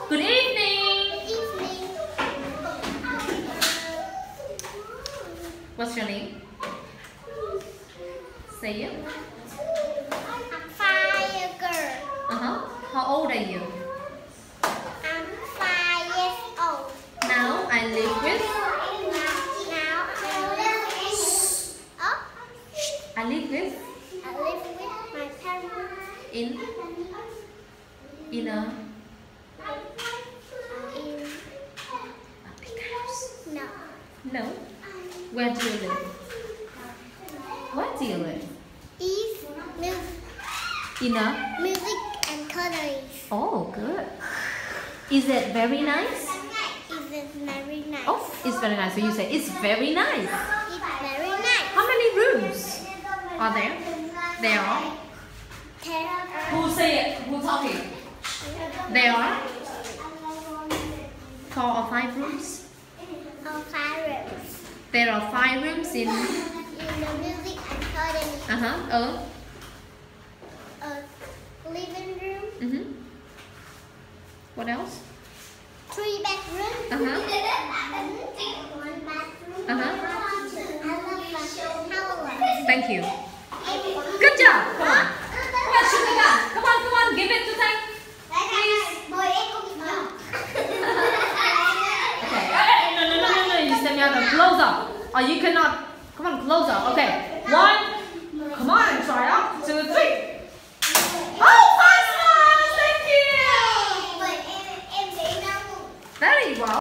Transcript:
Good evening. Good evening. What's your name? Say it. I'm 5 girl. How old are you? I'm 5 years old. Now I live with. Now I live with. I live with my parents In a. in A big house. no. No. Where do you live? Where do you live? East In a. music and culinary. Oh, good. Is it very nice? Is it very nice? Oh, it's very nice. So you say it's very nice. It's very nice. How many rooms are there? There are. 10 Who say it? Who talking? There are 4 or 5 rooms. or 5 rooms. There are 5 rooms in. In the music and culinary. A living room. What else? 3 bedrooms. 1 bathroom. Thank you. Good job. Come on. Come on, shoot it up. Come on, come on. Give it to Thanh. Okay. No. You stand out close up. Or you cannot. Come on, close up. Okay. 1. Come on, try up. 2, 3. Oh, fast one. Thank you. Very well.